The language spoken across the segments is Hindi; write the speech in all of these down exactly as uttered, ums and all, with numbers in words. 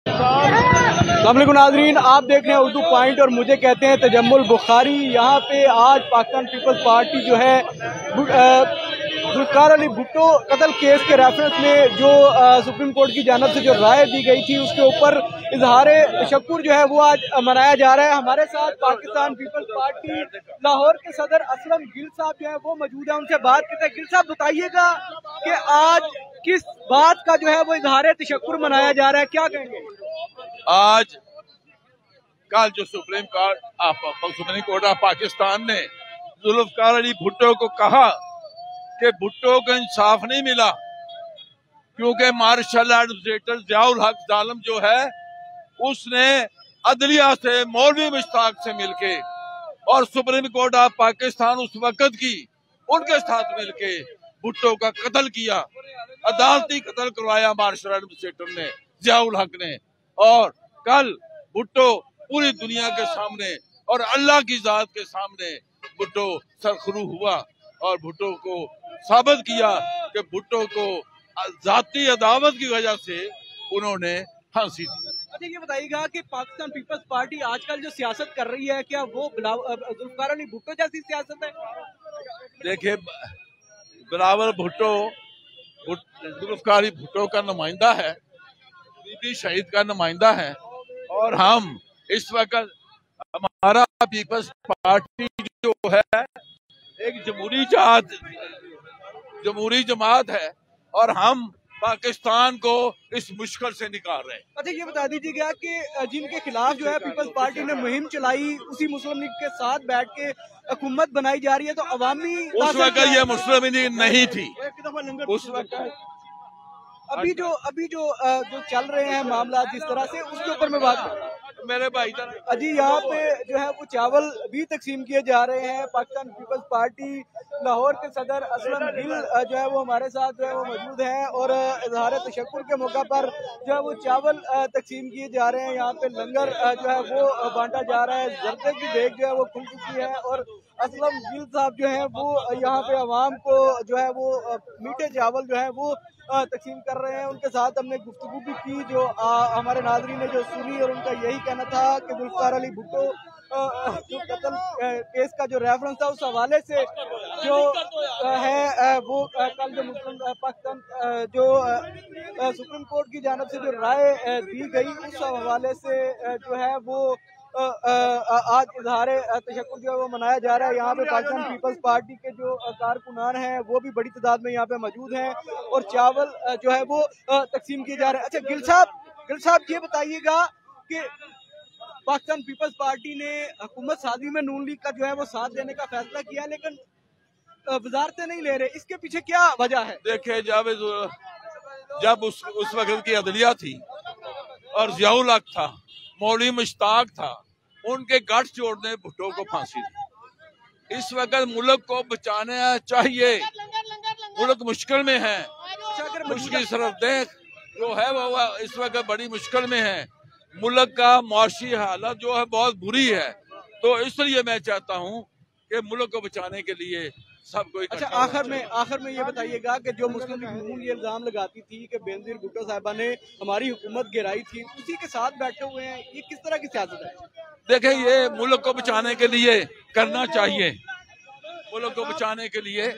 अस्सलामुअलैकुम नाज़रीन, आप देख रहे हैं उर्दू पॉइंट और मुझे कहते हैं तजम्मुल बुखारी। यहाँ पे आज पाकिस्तान पीपल्स पार्टी जो है जुल्फ़िकार अली भुट्टो कत्ल केस के रेफरेंस में जो सुप्रीम कोर्ट की जानिब से जो राय दी गई थी उसके ऊपर इजहार तशक्कुर जो है वो आज मनाया जा रहा है। हमारे साथ पाकिस्तान पीपल्स पार्टी लाहौर के सदर असलम गिल साहब जो है वो मौजूद है, उनसे बात करते हैं। गिल साहब, बताइएगा कि आज किस बात का जो है वो इजहार तशक्कुर मनाया जा रहा है, क्या कहेंगे? आज कल जो Supreme Court Supreme Court of Pakistan ने जुल्फ़िकार अली भुट्टो को कहा कि भुट्टो को इंसाफ नहीं मिला क्योंकि मार्शल एडमिनिस्ट्रेटर ज़ियाउल हक जालिम जो है उसने अदलिया से मौलवी मुश्ताक से मिलके और सुप्रीम कोर्ट ऑफ पाकिस्तान उस वक्त की उनके साथ मिलके भुट्टो का कत्ल किया, अदालती कत्ल करवाया मार्शल एडमिनिस्ट्रेटर ने, ज़ियाउल हक ने। और कल भुट्टो पूरी दुनिया के सामने और अल्लाह की जात के सामने भुट्टो सरखरू हुआ और भुट्टो को साबित किया कि भुट्टो को जाती अदावत की वजह से उन्होंने फांसी दी। अच्छा, ये बताइएगा कि पाकिस्तान पीपल्स पार्टी आजकल जो सियासत कर रही है, क्या वो जुल्फ़िकार अली भुट्टो जैसी सियासत है? देखिए, बिलावल भुट्टो जुल्फ़िकार अली भुट्टो का नुमाइंदा है, बीबी शहीद का नुमाइंदा है और हम इस वक्त हमारा पीपल्स पार्टी जो है एक जमहूरी जात जमहूरी जमात है और हम पाकिस्तान को इस मुश्किल से निकाल रहे हैं। अच्छा, ये बता दीजिएगा कि जिनके खिलाफ जो है पीपल्स पार्टी ने मुहिम चलाई उसी मुस्लिम लीग के साथ बैठ के हुकूमत बनाई जा रही है, तो अवामी उस वक्त ये मुस्लिम लीग नहीं थी। उस वक्त अभी जो अभी जो जो चल रहे हैं मामला जिस तरह से, उसके ऊपर मैं बात कर रहा हूँ। मेरे भाई अजी, यहाँ पे जो है वो चावल भी तकसीम किए जा रहे हैं। पाकिस्तान पीपल्स पार्टी लाहौर के सदर असलम गिल जो है वो हमारे साथ जो है वो मौजूद हैं और इजहार तशक्कुर के मौका पर जो है वो चावल तकसीम किए जा रहे हैं। यहाँ पे लंगर जो है वो बांटा जा रहा है। जर्दे की देग जो है वो खुल चुकी है और असलम गिल साहब जो है वो यहाँ पे अवाम को जो है वो मीठे चावल जो है वो तकसीम कर रहे हैं। उनके साथ हमने गुफ्तगू भी की, जो आ, हमारे नाज़रीन ने जो सुनी, और उनका यही कहना था कि जुल्फ़िकार अली भुट्टो जो कत्ल केस का जो रेफरेंस था उस हवाले से जो है वो कल जो मुस्लिम पाकिस्तान जो सुप्रीम कोर्ट की जानिब से जो राय दी गई उस हवाले से जो है वो आज इजहार तशक्कुर जो है वो मनाया जा रहा है। यहाँ पे पाकिस्तान पीपल्स पार्टी के जो कारकुनान हैं वो भी बड़ी तादाद में यहाँ पे मौजूद हैं और चावल जो है वो तकसीम किए जा रहे हैं। अच्छा, गिल साहब गिल साहब ये बताइएगा कि पाकिस्तान पीपल्स पार्टी ने हुकूमत साजी में नून लीग का जो है वो साथ देने का फैसला किया, लेकिन वजारतें नहीं ले रहे, इसके पीछे क्या वजह है? देखिए, जब जब उस उस वक्त की अदलिया थी और ज़ियाउल हक था, मौलवी मुश्ताक था, उनके गठ जोड़ने भुट्टो को फांसी दी। इस वक्त मुल्क को बचाना चाहिए, मुल्क मुश्किल में है। मुश्किल सरहदें जो है वो इस वक्त बड़ी मुश्किल में है। मुल्क का मुआशी हालत जो है बहुत बुरी है, तो इसलिए मैं चाहता हूँ कि मुल्क को बचाने के लिए सबको। अच्छा, आखिर में आखिर में ये बताइएगा कि जो मुस्लिम लीग नून ये इल्जाम लगाती थी कि बेनजीर भुट्टो साहिबा ने हमारी हुकूमत गिराई थी, उसी के साथ बैठे हुए हैं, ये किस तरह की सियासत है? देखें, ये मुल्क को बचाने के लिए करना चाहिए, मुल्क को बचाने के लिए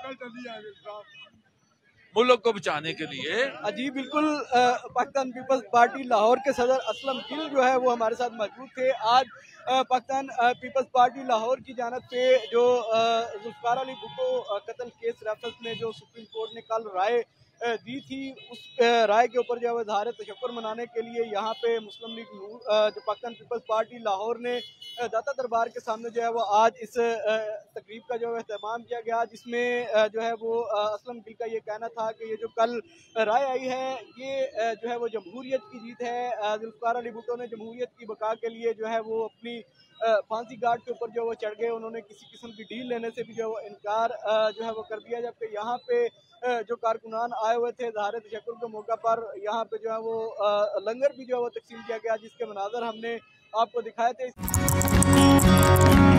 मुल्क को बचाने के लिए जी बिल्कुल। पाकिस्तान पीपल्स पार्टी लाहौर के सदर असलम गिल जो है वो हमारे साथ मौजूद थे। आज पाकिस्तान पीपल्स पार्टी लाहौर की जानिब से जो जुल्फ़िकार अली भुट्टो कत्ल केस रेफरेंस में जो सुप्रीम कोर्ट ने कल राय दी थी, उस राय के ऊपर जो है इजहार तशक्कुर मनाने के लिए यहाँ पे मुस्लिम लीग जो पाकिस्तान पीपल्स पार्टी लाहौर ने दाता दरबार के सामने जो है वो आज इस तकरीब का जो है एहतमाम किया गया, जिसमें जो है वो असलम गिल का ये कहना था कि ये जो कल राय आई है ये जो है वो जमहूरियत की जीत है। जुल्फ़िकार अली भुट्टो ने जमहूरियत की बका के लिए जो है वो अपनी फांसी गार्ड के ऊपर जो वो चढ़ गए, उन्होंने किसी किस्म की डील लेने से भी जो है वो इनकार जो है वो कर दिया। जबकि यहाँ पे जो कारकुनान आए हुए थे इजहार तशक्कुर के मौका पर, यहाँ पे जो है वो लंगर भी जो है वो तकसीम किया गया, जिसके मनाज़र हमने आपको दिखाए थे।